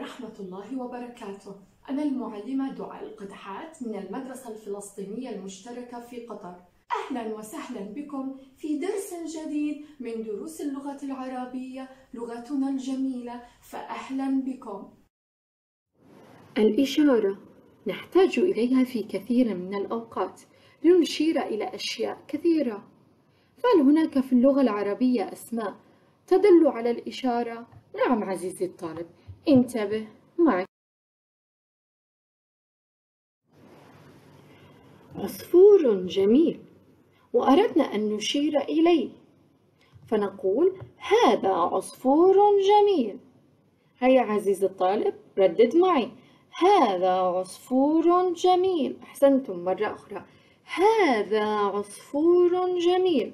ورحمة الله وبركاته. أنا المعلمة دعاء القدحات من المدرسة الفلسطينية المشتركة في قطر. أهلا وسهلا بكم في درس جديد من دروس اللغة العربية، لغتنا الجميلة، فأهلا بكم. الإشارة نحتاج إليها في كثير من الأوقات لنشير إلى أشياء كثيرة. فهل هناك في اللغة العربية أسماء تدل على الإشارة؟ نعم عزيزي الطالب، انتبه معي. عصفور جميل وأردنا أن نشير إليه فنقول هذا عصفور جميل. هيا عزيزي الطالب ردد معي، هذا عصفور جميل. أحسنتم، مرة أخرى، هذا عصفور جميل.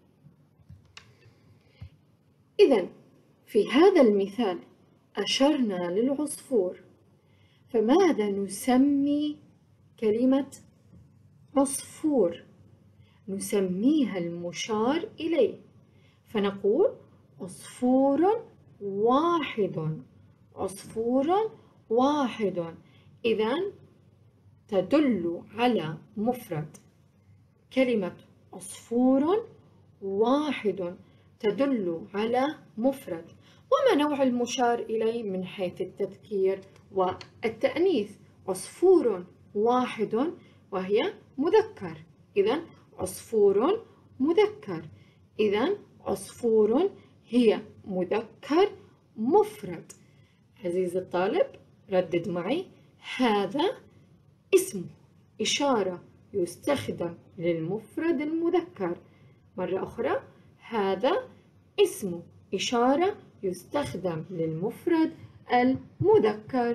إذن في هذا المثال أشرنا للعصفور، فماذا نسمي كلمة عصفور؟ نسميها المشار إليه، فنقول عصفور واحد، عصفور واحد. إذن تدل على مفرد. كلمة عصفور واحد تدل على مفرد. وما نوع المشار إليه من حيث التذكير والتأنيث؟ عصفور واحد وهي مذكر، إذن عصفور مذكر. إذن عصفور هي مذكر مفرد. عزيزي الطالب ردد معي، هذا اسم إشارة يستخدم للمفرد المذكر. مرة أخرى، هذا اسم إشارة يستخدم للمفرد المذكر.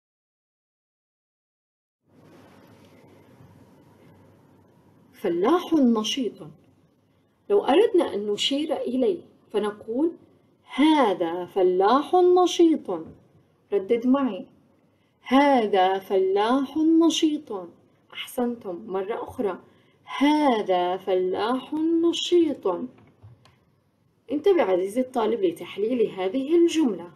فلاح نشيط، لو أردنا أن نشير إليه فنقول هذا فلاح نشيط. ردد معي، هذا فلاح نشيط. أحسنتم، مرة أخرى، هذا فلاح نشيط. انتبه عزيزي الطالب لتحليل هذه الجملة.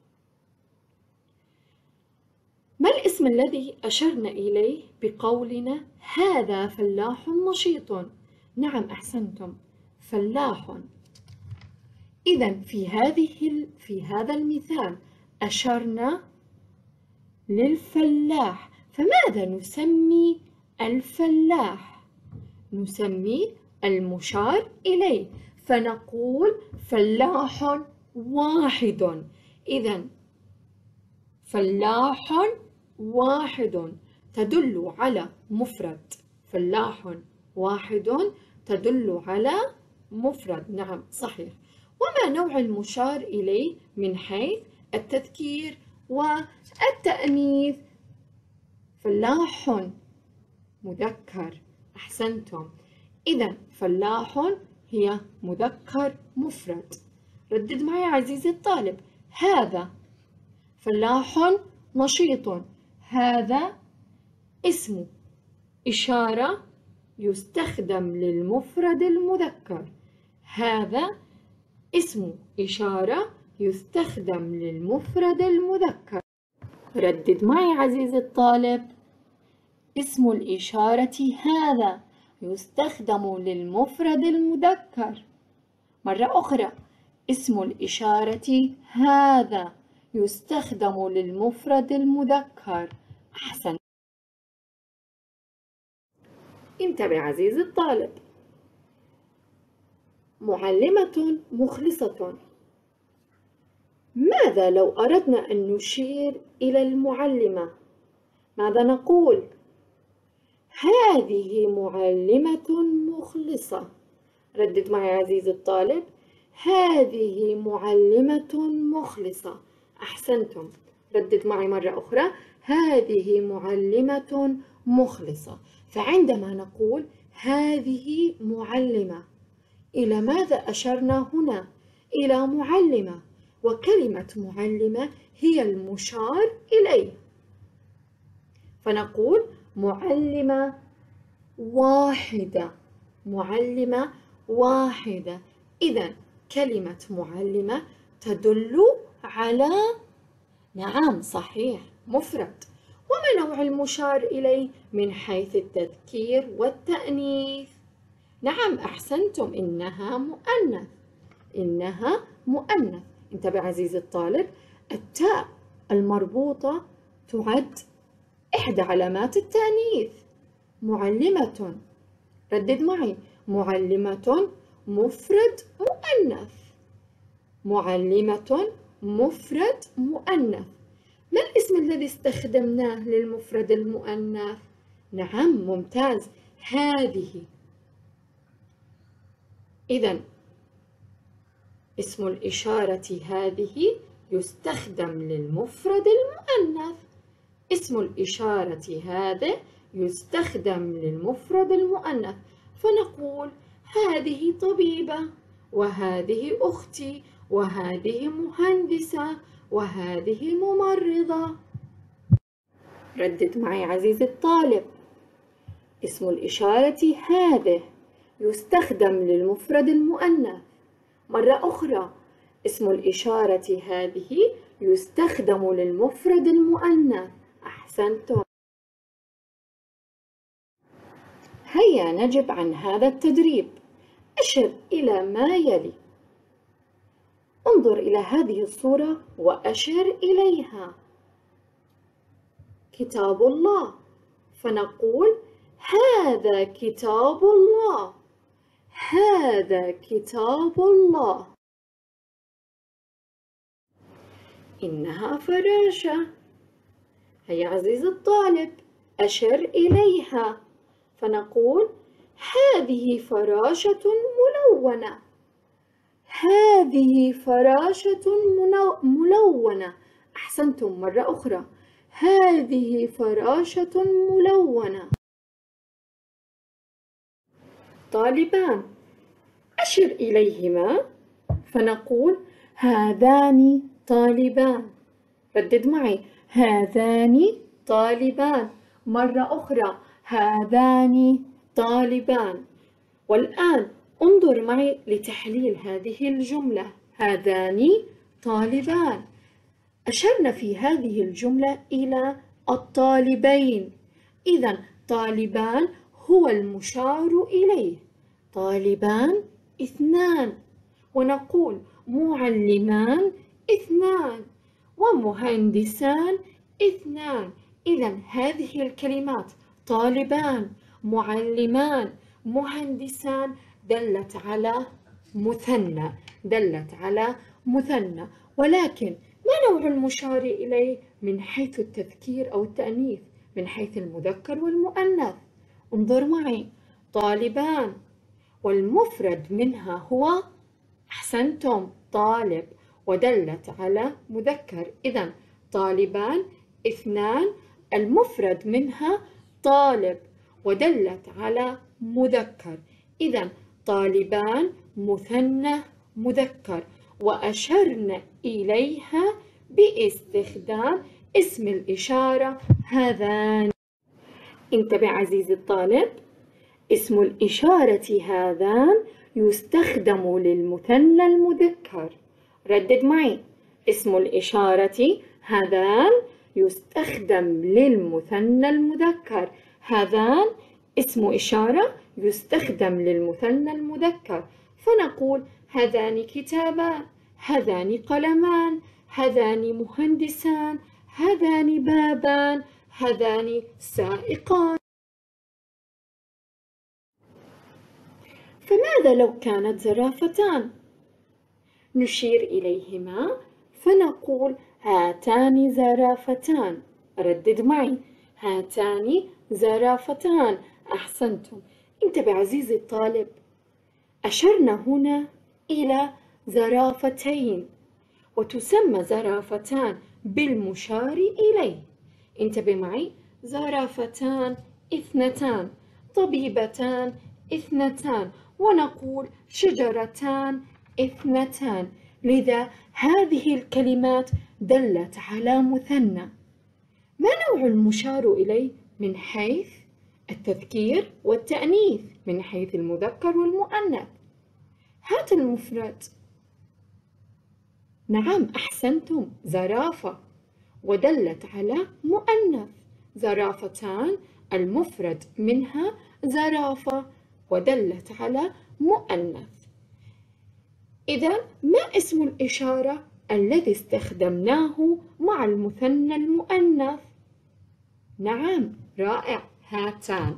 ما الاسم الذي أشرنا إليه بقولنا هذا فلاح نشيط؟ نعم أحسنتم، فلاح. إذن في هذا المثال أشرنا للفلاح، فماذا نسمي الفلاح؟ نسمي المشار إليه، فنقول فلاح واحد. إذن فلاح واحد تدل على مفرد، فلاح واحد تدل على مفرد، نعم صحيح. وما نوع المشار إليه من حيث التذكير والتأنيث؟ فلاح مذكر، أحسنتم. إذن فلاح هي مذكر مفرد. ردد معي عزيزي الطالب، هذا فلاح نشيط، هذا اسم إشارة يستخدم للمفرد المذكر، هذا اسم إشارة يستخدم للمفرد المذكر. ردد معي عزيزي الطالب، اسم الإشارة هذا يستخدم للمفرد المذكر. مرة أخرى، اسم الإشارة هذا يستخدم للمفرد المذكر. أحسن. انتبه عزيزي الطالب، معلمة مخلصة. ماذا لو أردنا أن نشير إلى المعلمة؟ ماذا نقول؟ هذه معلمة مخلصة. ردد معي عزيزي الطالب، هذه معلمة مخلصة. أحسنتم، ردد معي مرة أخرى، هذه معلمة مخلصة. فعندما نقول هذه معلمة، إلى ماذا أشرنا هنا؟ إلى معلمة، وكلمة معلمة هي المشار إليه، فنقول معلمة واحدة، معلمة واحدة. إذن كلمة معلمة تدل على نعم صحيح، مفرد. وما نوع المشار إليه من حيث التذكير والتأنيث؟ نعم أحسنتم، إنها مؤنث. إنها مؤنث. انتبه عزيزي الطالب، التاء المربوطة تعد إحدى علامات التأنيث. معلمة، ردد معي، معلمة مفرد مؤنث. معلمة مفرد مؤنث. ما الاسم الذي استخدمناه للمفرد المؤنث؟ نعم ممتاز، هذه. إذن اسم الإشارة هذه يستخدم للمفرد المؤنث. اسم الإشارة هذا يستخدم للمفرد المؤنث، فنقول هذه طبيبة، وهذه أختي، وهذه مهندسة، وهذه ممرضة. ردد معي عزيزي الطالب، اسم الإشارة هذا يستخدم للمفرد المؤنث. مرة أخرى، اسم الإشارة هذه يستخدم للمفرد المؤنث. أحسنتم. هيا نجب عن هذا التدريب. أشر إلى ما يلي. انظر إلى هذه الصورة وأشر إليها. كتاب الله، فنقول هذا كتاب الله. هذا كتاب الله. إنها فراشة. هيا عزيزي الطالب، أشر إليها، فنقول هذه فراشة ملونة. هذه فراشة ملونة. أحسنتم، مرة أخرى، هذه فراشة ملونة. طالبان، أشر إليهما، فنقول هذان طالبان. ردد معي، هذان طالبان. مرة أخرى، هذان طالبان. والآن انظر معي لتحليل هذه الجملة. هذان طالبان. أشرنا في هذه الجملة إلى الطالبين. إذن طالبان هو المشار إليه. طالبان اثنان. ونقول معلمان اثنان، ومهندسان اثنان. إذن هذه الكلمات طالبان، معلمان، مهندسان دلت على مثنى. دلت على مثنى. ولكن ما نوع المشار إليه من حيث التذكير أو التأنيث؟ من حيث المذكر والمؤنث. انظر معي، طالبان، والمفرد منها هو، أحسنتم، طالب، ودلت على مذكر. إذن طالبان اثنان، المفرد منها طالب، ودلت على مذكر. إذن طالبان مثنى مذكر، وأشرنا إليها باستخدام اسم الإشارة هذان. انتبه عزيزي الطالب، اسم الإشارة هذان يستخدم للمثنى المذكر. ردد معي، اسم الإشارة هذان يستخدم للمثنى المذكر. هذان اسم إشارة يستخدم للمثنى المذكر، فنقول هذان كتابان، هذان قلمان، هذان مهندسان، هذان بابان، هذان سائقان. فماذا لو كانت زرافتان؟ نشير إليهما فنقول هاتان زرافتان. ردد معي، هاتان زرافتان. أحسنتم. انتبه عزيزي الطالب، أشرنا هنا إلى زرافتين، وتسمى زرافتان بالمشار إليه. انتبه معي، زرافتان اثنتان، طبيبتان اثنتان، ونقول شجرتان اثنتان. لذا هذه الكلمات دلت على مثنى. ما نوع المشار إليه من حيث التذكير والتأنيث؟ من حيث المذكر والمؤنث. هات المفرد. نعم أحسنتم، زرافة. ودلت على مؤنث. زرافتان المفرد منها زرافة ودلت على مؤنث. إذا ما اسم الإشارة الذي استخدمناه مع المثنى المؤنث؟ نعم، رائع، هاتان.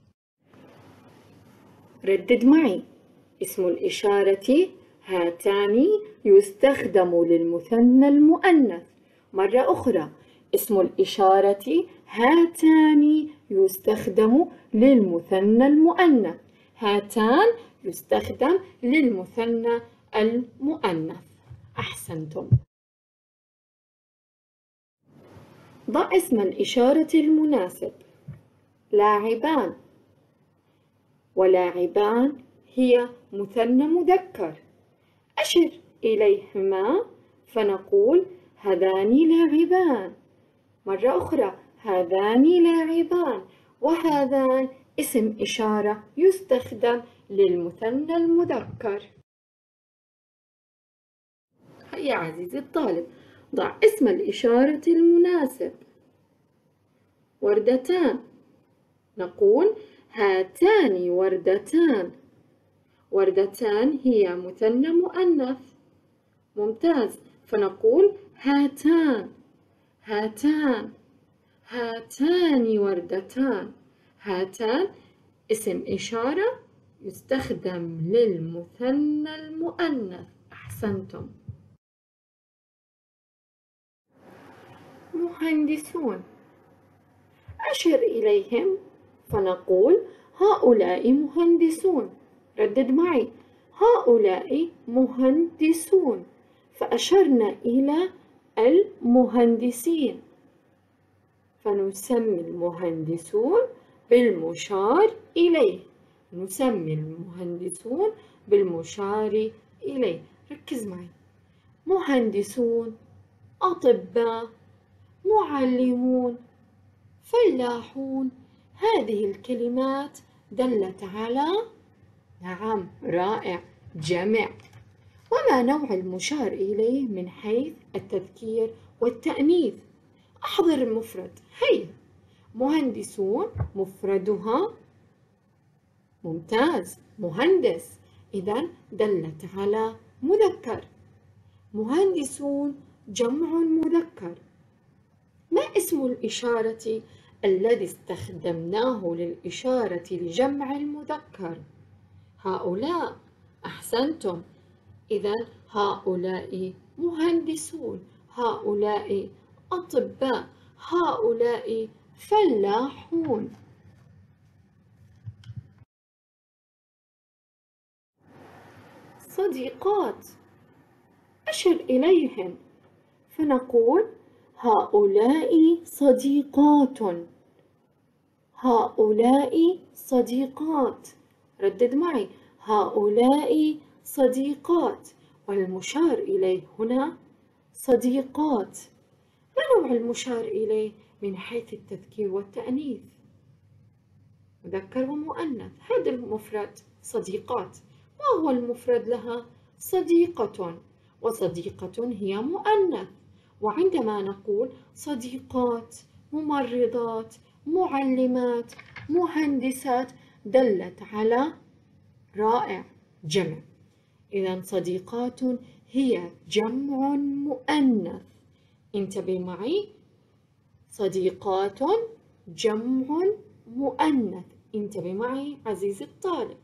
ردد معي. اسم الإشارة هاتان يستخدم للمثنى المؤنث. مرة أخرى، اسم الإشارة هاتان يستخدم للمثنى المؤنث. هاتان يستخدم للمثنى المؤنث. أحسنتم. ضع اسم الإشارة المناسب. لاعبان. ولاعبان هي مثنى مذكر. أشر إليهما فنقول هذان لاعبان. مرة أخرى، هذان لاعبان. وهذان اسم إشارة يستخدم للمثنى المذكر. هيا عزيزي الطالب، ضع اسم الإشارة المناسب. وردتان. نقول هاتان وردتان. وردتان هي مثنى مؤنث. ممتاز، فنقول هاتان. هاتان. هاتان وردتان. هاتان اسم إشارة يستخدم للمثنى المؤنث. أحسنتم. مهندسون. أشر إليهم فنقول هؤلاء مهندسون. ردد معي، هؤلاء مهندسون. فأشرنا إلى المهندسين، فنسمي المهندسون بالمشار إليه. نسمي المهندسون بالمشار إليه. ركز معي. مهندسون، أطباء، معلمون، فلاحون. هذه الكلمات دلت على، نعم، رائع، جمع. وما نوع المشار إليه من حيث التذكير والتأنيث؟ أحضر المفرد. هيا. مهندسون مفردها ممتاز، مهندس، إذن دلت على مذكر. مهندسون جمع مذكر. ما اسم الإشارة الذي استخدمناه للإشارة لجمع المذكر؟ هؤلاء. أحسنتم. إذن هؤلاء مهندسون، هؤلاء أطباء، هؤلاء فلاحون. صديقات. أشر إليهن فنقول هؤلاء صديقات. هؤلاء صديقات. ردد معي، هؤلاء صديقات. والمشار إليه هنا صديقات. ما نوع المشار إليه من حيث التذكير والتأنيث؟ مذكر ومؤنث. هذا المفرد صديقات. ما هو المفرد لها؟ صديقة. وصديقة هي مؤنث. وعندما نقول صديقات، ممرضات، معلمات، مهندسات، دلت على، رائع، جمع. إذن صديقات هي جمع مؤنث. انتبه معي، صديقات جمع مؤنث. انتبه معي عزيزي الطالب.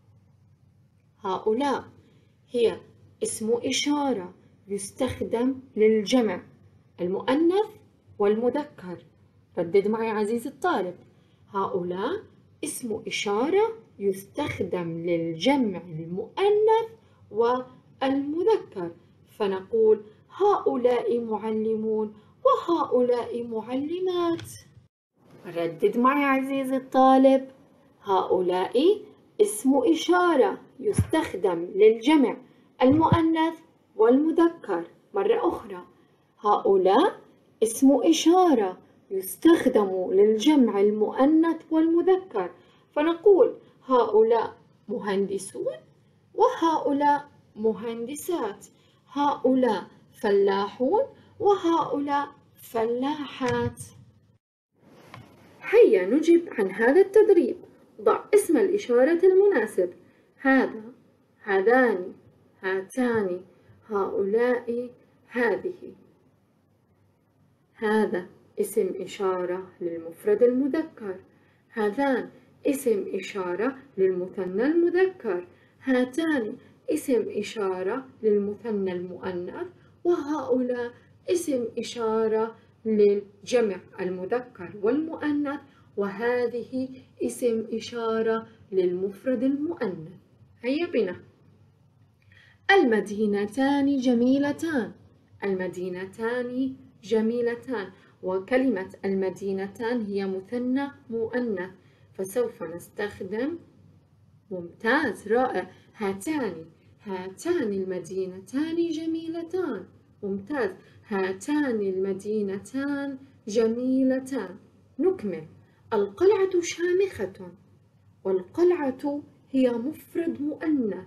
هؤلاء هي اسم إشارة يستخدم للجمع المؤنث والمذكر. ردد معي عزيزي الطالب. هؤلاء اسم إشارة يستخدم للجمع المؤنث والمذكر. فنقول هؤلاء معلمون وهؤلاء معلمات. ردد معي عزيزي الطالب. هؤلاء اسم إشارة يستخدم للجمع المؤنث والمذكر. مرة أخرى، هؤلاء اسم إشارة يستخدم للجمع المؤنث والمذكر. فنقول هؤلاء مهندسون وهؤلاء مهندسات. هؤلاء فلاحون وهؤلاء فلاحات. هيا نجب عن هذا التدريب. ضع اسم الإشارة المناسب. هذا، هذان، هاتان، هؤلاء، هذه. هذا اسم إشارة للمفرد المذكر. هذان اسم إشارة للمثنى المذكر. هاتان اسم إشارة للمثنى المؤنث. وهؤلاء اسم إشارة للجمع المذكر والمؤنث. وهذه اسم إشارة للمفرد المؤنث. هيا بنا. المدينتان جميلتان. المدينتان جميلتان. وكلمة المدينتان هي مثنى مؤنث، فسوف نستخدم ممتاز رائع هاتان المدينتان جميلتان. ممتاز، هاتان المدينتان جميلتان. نكمل. القلعة شامخة. والقلعة هي مفرد مؤنث.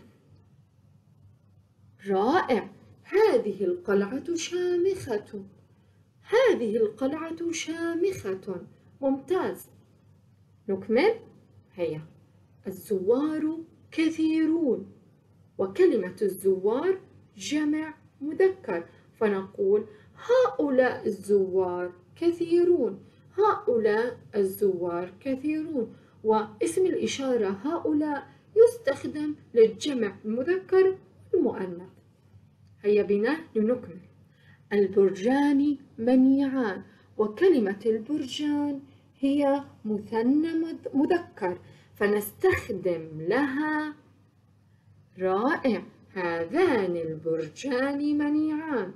رائع، هذه القلعة شامخة. هذه القلعة شامخة. ممتاز. نكمل. هيا. الزوار كثيرون. وكلمة الزوار جمع مذكر، فنقول هؤلاء الزوار كثيرون. هؤلاء الزوار كثيرون. واسم الإشارة هؤلاء يستخدم للجمع المذكر والمؤنث. هيا بنا لنكمل. البرجان منيعان. وكلمة البرجان هي مثنى مذكر، فنستخدم لها رائع، هذان البرجان منيعان.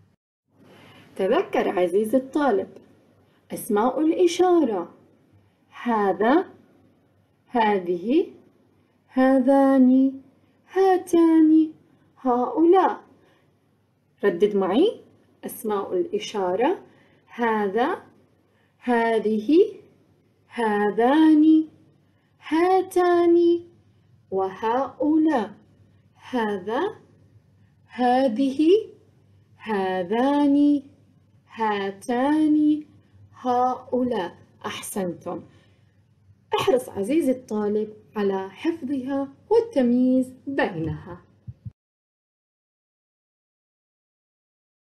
تذكر عزيزي الطالب أسماء الإشارة: هذا، هذه، هذان، هاتان، هؤلاء. ردد معي أسماء الإشارة: هذا، هذه، هذان، هاتان، وهؤلاء. هذا، هذه، هذان، هاتان، هؤلاء. أحسنتم. احرص عزيزي الطالب على حفظها والتمييز بينها.